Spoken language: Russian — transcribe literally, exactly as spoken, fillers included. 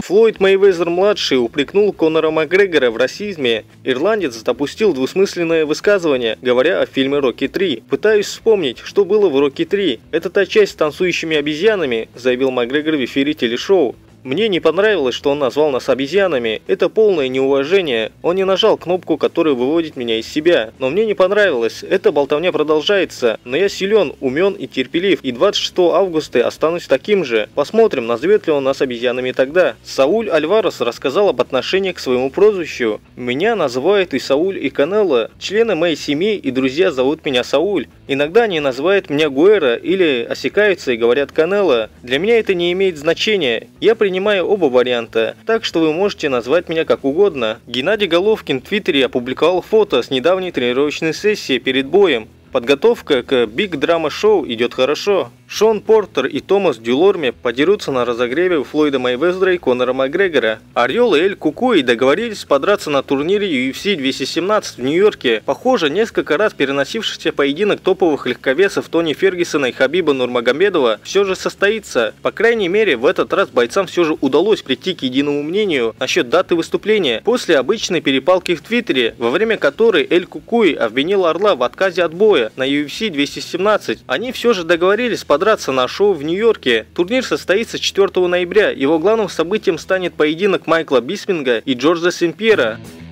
Флойд Мейвезер-младший упрекнул Конора Макгрегора в расизме. Ирландец допустил двусмысленное высказывание, говоря о фильме «Рокки три». «Пытаюсь вспомнить, что было в «Рокки три». Это та часть с танцующими обезьянами», – заявил Макгрегор в эфире телешоу. «Мне не понравилось, что он назвал нас обезьянами. Это полное неуважение. Он не нажал кнопку, которая выводит меня из себя. Но мне не понравилось. Эта болтовня продолжается. Но я силен, умен и терпелив. И двадцать шестого августа останусь таким же. Посмотрим, назовет ли он нас обезьянами тогда». Сауль Альварес рассказал об отношении к своему прозвищу. «Меня называют и Сауль, и Канело. Члены моей семьи и друзья зовут меня Сауль. Иногда они называют меня Гуэра или осекаются и говорят Канело. Для меня это не имеет значения. Я принимаю оба варианта, так что вы можете назвать меня как угодно». Геннадий Головкин в Твиттере опубликовал фото с недавней тренировочной сессии перед боем. Подготовка к Big Drama Show идет хорошо. Шон Портер и Томас Дюлорме подерутся на разогреве у Флойда Мейвезера и Конора Макгрегора. Орел и Эль Кукуи договорились подраться на турнире ю эф си двести семнадцать в Нью-Йорке. Похоже, несколько раз переносившийся поединок топовых легковесов Тони Фергюсона и Хабиба Нурмагомедова все же состоится. По крайней мере, в этот раз бойцам все же удалось прийти к единому мнению насчет даты выступления. После обычной перепалки в Твиттере, во время которой Эль Кукуи обвинил Орла в отказе от боя на ю эф си двести семнадцать, они все же договорились подраться на шоу в Нью-Йорке. Турнир состоится четвёртого ноября. Его главным событием станет поединок Майкла Бисминга и Джорджа Сен-Пьера.